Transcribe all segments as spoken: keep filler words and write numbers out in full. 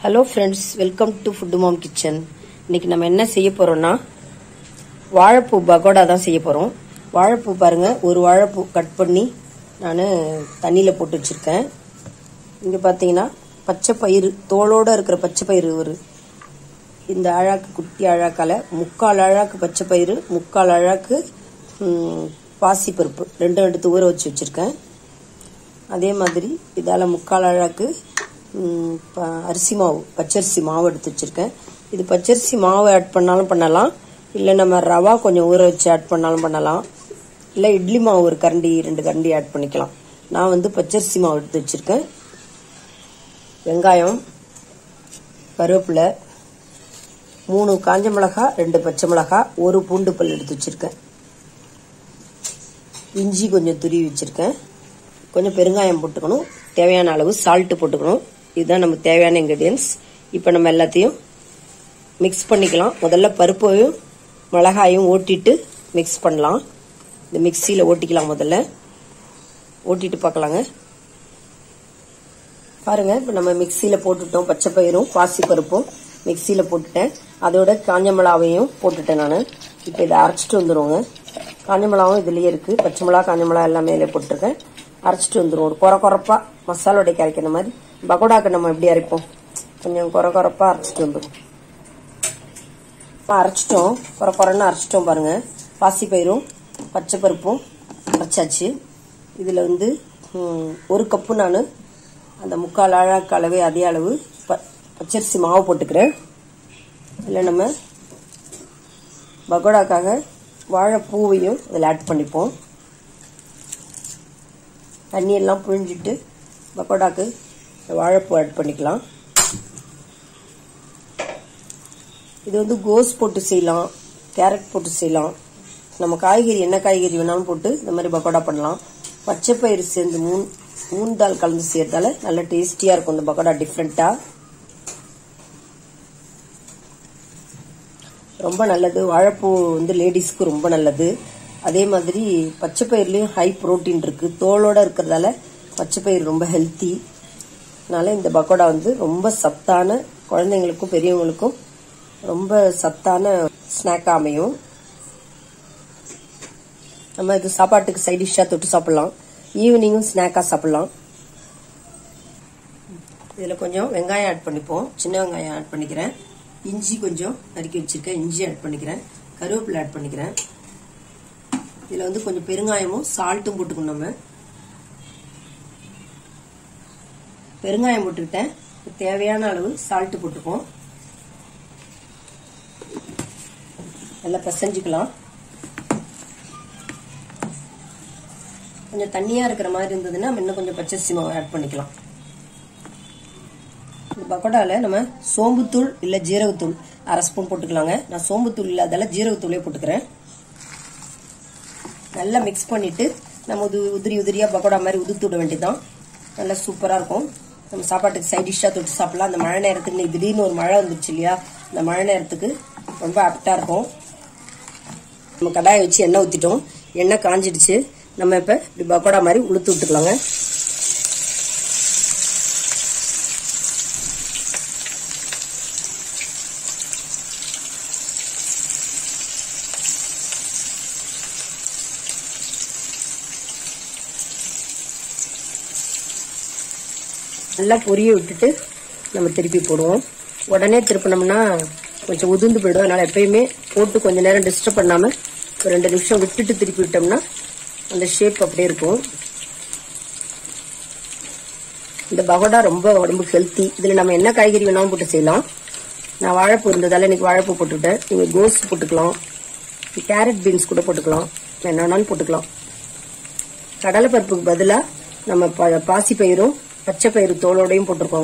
Hello friends, welcome to food mom kitchen. இன்னைக்கு நம்ம என்ன செய்ய போறோம்னா வாழைப்பூ பகோடா தான் செய்ய போறோம். வாழைப்பூ பாருங்க, ஒரு வாழைப்பூ கட் பண்ணி நான் தண்ணியில் போட்டு வச்சிருக்கேன். இங்கே பார்த்தீங்கன்னா பச்சை பயிறு, தோலோட இருக்கிற பச்சை பயிறு ஒரு இந்த அழாக்கு, குட்டி அழாக்கால முக்கால் அழாக்கு பச்சை பயிறு, முக்கால் அழாக்கு பாசிப்பருப்பு ரெண்டும் எடுத்து ஊற வச்சு வச்சிருக்கேன். அதே மாதிரி இதால் முக்கால் அழாக்கு அரிசி மாவு, பச்சரிசி மாவு எடுத்து வச்சிருக்கேன். இது பச்சரிசி மாவு ஆட் பண்ணாலும் பண்ணலாம், இல்லை நம்ம ரவா கொஞ்சம் ஊற வச்சு ஆட் பண்ணாலும் பண்ணலாம், இல்லை இட்லி மாவு ஒரு கரண்டி ரெண்டு கரண்டி ஆட் பண்ணிக்கலாம். நான் வந்து பச்சரிசி மாவு எடுத்து வச்சிருக்கேன். வெங்காயம், கருவேப்பிலை, மூணு காஞ்ச மிளகா, ரெண்டு பச்சை மிளகா, ஒரு பூண்டு பல் எடுத்து வச்சிருக்கேன். இஞ்சி கொஞ்சம் துருவி வச்சிருக்கேன். கொஞ்சம் பெருங்காயம் போட்டுக்கணும், தேவையான அளவு சால்ட்டு போட்டுக்கணும். இதுதான் நமக்கு தேவையான இன்கிரீடியன்ஸ். இப்போ நம்ம எல்லாத்தையும் மிக்ஸ் பண்ணிக்கலாம். முதல்ல பருப்பையும் மிளகாயும் ஓட்டிட்டு மிக்ஸ் பண்ணலாம். இந்த மிக்சியில் ஓட்டிக்கலாம். முதல்ல ஓட்டிட்டு பார்க்கலாங்க. பாருங்க, இப்போ நம்ம மிக்சியில் போட்டுட்டோம். பச்சை பயிரும் பாசி பருப்பும் மிக்சியில் போட்டுட்டேன். அதோட காஞ்ச மிளகாவையும் போட்டுட்டேன் நான். இப்போ இதை அரைச்சிட்டு வந்துடுவோங்க. காஞ்ச மிளகாவும் இதுலேயே இருக்குது, பச்சை மிளகா காஞ்ச மிளகா எல்லாமே இதில் போட்டிருக்கேன். அரைச்சிட்டு வந்துடும். ஒரு குறை குறைப்பா மசாலோடைய அரைக்கிற மாதிரி. பகோடாக்கு நம்ம எப்படி அரைப்போம், கொஞ்சம் குறை குறைப்பா அரைச்சிட்டு வந்துடும். அரைச்சிட்டோம், குறை குறைன்னு அரைச்சிட்டோம். பாருங்க, பாசி பயிரும் பச்சை பருப்பும் அரைச்சாச்சு. இதில் வந்து ஒரு கப்பு நான் அந்த முக்கால் அழாக்கு அளவே அதே அளவு பச்சரிசி மாவு போட்டுக்கிறேன். இல்லை நம்ம பகோடாக்காக வாழைப்பூவையும் இதில் ஆட் பண்ணிப்போம். தண்ணியெல்லாம் புழிஞ்சிட்டு பக்கோடாக்கு வாழைப்பூ ஆட் பண்ணிக்கலாம். இது வந்து கோஸ் போட்டு செய்யலாம், கேரட் போட்டு செய்யலாம், நம்ம காய்கறி என்ன காய்கறி வேணாலும் போட்டு இந்த மாதிரி பக்கோடா பண்ணலாம். பச்சை பயிறு சேர்ந்து மூணு மூணு தாள் கலந்து செய்யறதால நல்ல டேஸ்டியா இருக்கும் இந்த பக்கோடா. டிஃப்ரெண்டா ரொம்ப நல்லது. வாழைப்பூ வந்து லேடிஸ்க்கு ரொம்ப நல்லது. அதே மாதிரி பச்சை பயிர்லயும் ஹை புரோட்டீன் இருக்கு, தோலோட இருக்கிறதால பச்சை பயிர் ரொம்ப ஹெல்த்தி. அதனால இந்த பக்கோடா வந்து ரொம்ப சத்தான, குழந்தைங்களுக்கும் பெரியவங்களுக்கும் ரொம்ப சத்தான ஸ்நாக்கா அமையும். நம்ம இது சாப்பாட்டுக்கு சைட் டிஷ்ஷா தொட்டு சாப்பிடலாம், ஈவினிங்கும் ஸ்நாக்கா சாப்பிடலாம். இதுல கொஞ்சம் வெங்காயம் ஆட் பண்ணிப்போம். சின்ன வெங்காயம் ஆட் பண்ணிக்கிறேன். இஞ்சி கொஞ்சம் நறுக்கி வச்சிருக்கேன், இஞ்சி ஆட் பண்ணிக்கிறேன். கருவேப்பிலை ஆட் பண்ணிக்கிறேன். இதுல வந்து கொஞ்சம் பெருங்காயமும் சால்ட்டும் போட்டுக்கணும். நம்ம பெருங்காயம் போட்டுக்கிட்டேன், தேவையான அளவு சால்ட் போட்டுப்போம். நல்லா பிசைஞ்சுக்கலாம். கொஞ்சம் தண்ணியா இருக்கிற மாதிரி இருந்ததுன்னா இன்னும் கொஞ்சம் பச்சரிசி மாவு ஆட் பண்ணிக்கலாம். இந்த பக்கோடால நம்ம சோம்புத்தூள் இல்ல ஜீரகத்தூள் அரை ஸ்பூன் போட்டுக்கலாங்க. நான் சோம்புத்தூள் இல்லாதால ஜீரகத்தூளே போட்டுக்கிறேன். நல்லா மிக்ஸ் பண்ணிட்டு நம்ம உதிரி உதிரியா பக்கோடா மாதிரி உதுத்து விட வேண்டியதுதான். நல்லா சூப்பரா இருக்கும். நம்ம சாப்பாட்டுக்கு சைட் டிஷ்ஷா தொட்டு சாப்பிடலாம். அந்த மழை நேரத்துக்கு திடீர்னு ஒரு மழை வந்துருச்சு இல்லையா, இந்த மழை நேரத்துக்கு ரொம்ப ஆப்டா இருக்கும். நம்ம கடாயை வச்சு எண்ணெய் ஊத்திட்டோம். எண்ணெய் காஞ்சிடுச்சு. நம்ம இப்ப இப்படி பக்கோடா மாதிரி உளுத்து விட்டுக்கலாங்க. நல்லா பொரிய விட்டுட்டு நம்ம திருப்பி போடுவோம். உடனே திருப்பினோம்னா கொஞ்சம் உதிர்ந்து போயிடும். அதனால எப்பயுமே போட்டு கொஞ்ச நேரம் டிஸ்டர்ப் பண்ணாம ஒரு ரெண்டு நிமிஷம் விட்டுட்டு திருப்பி விட்டோம்னா அந்த ஷேப் அப்படியே இருக்கும். இந்த பகோடா ரொம்ப உடம்புக்கு ஹெல்த்தி. இதுல நம்ம என்ன காய்கறி வேணாலும் போட்டு செய்யலாம். நான் வாழைப்பூ இருந்ததால இன்னைக்கு வாழைப்பூ போட்டுக்கிட்டேன். நீங்க கோஸ் போட்டுக்கலாம், கேரட் பீன்ஸ் கூட போட்டுக்கலாம், என்ன வேணாலும் போட்டுக்கலாம். கடலை பருப்புக்கு பதிலா நம்ம பாசி பயிரும் பச்சை பயிறு தோலோடையும் போட்டிருக்கோங்க.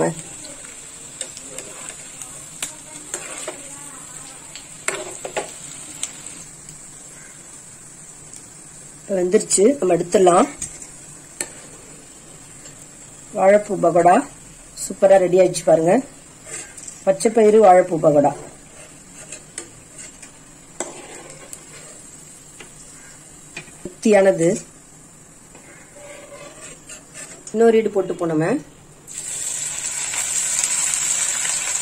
வெந்துருச்சு, நம்ம எடுத்துடலாம். வாழைப்பூ பகோடா சூப்பரா ரெடி ஆயிடுச்சு பாருங்க. பச்சை பயிறு வாழைப்பூ பகோடா. திருப்தியானது. இன்னொரு ஈடு போட்டு போனோம்.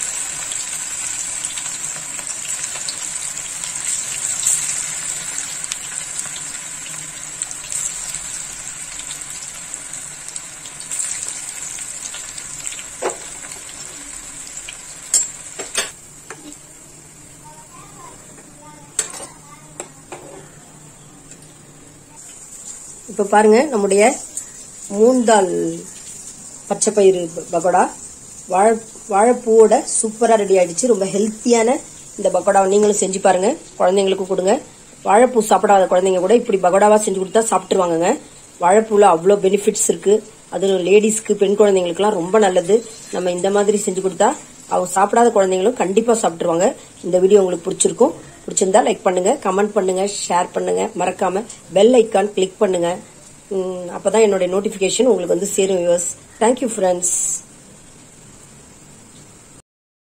இப்ப பாருங்க நம்முடைய மூந்தால் பச்சை பயிறு பகோடா வாழை வாழைப்பூவோட சூப்பரா ரெடி ஆயிடுச்சு. ரொம்ப ஹெல்த்தியான இந்த பகோடாவை நீங்களும் செஞ்சு பாருங்க, குழந்தைங்களுக்கு கொடுங்க. வாழைப்பூ சாப்பிடாத குழந்தைங்க கூட இப்படி பகோடாவா செஞ்சு கொடுத்தா சாப்பிட்டுருவாங்க. வாழைப்பூல அவ்வளோ பெனிஃபிட்ஸ் இருக்கு. அது லேடிஸ்க்கு, பெண் குழந்தைங்களுக்கு எல்லாம் ரொம்ப நல்லது. நம்ம இந்த மாதிரி செஞ்சு கொடுத்தா அவங்க சாப்பிடாத குழந்தைங்களும் கண்டிப்பா சாப்பிட்டுருவாங்க. இந்த வீடியோ உங்களுக்கு பிடிச்சிருக்கும். பிடிச்சிருந்தா லைக் பண்ணுங்க, கமெண்ட் பண்ணுங்க, ஷேர் பண்ணுங்க. மறக்காம பெல் ஐக்கான் கிளிக் பண்ணுங்க. அப்பதான் என்னோட நோட்டிபிகேஷன் உங்களுக்கு வந்து சேரும். Viewers, thank you friends.